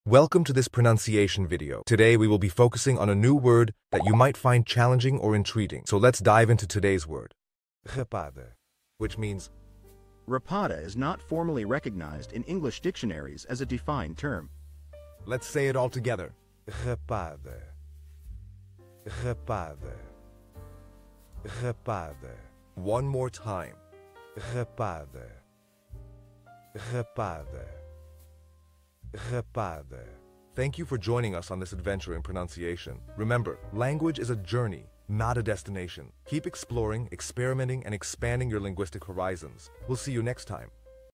Welcome to this pronunciation video. Today we will be focusing on a new word that you might find challenging or intriguing. So let's dive into today's word. Rapada, which means Rapada is not formally recognized in English dictionaries as a defined term. let's say it all together. Rapada. Rapada. Rapada. One more time. Rapada. Rapada. Rapada. Thank you for joining us on this adventure in pronunciation. Remember, language is a journey, not a destination. Keep exploring, experimenting, and expanding your linguistic horizons. We'll see you next time.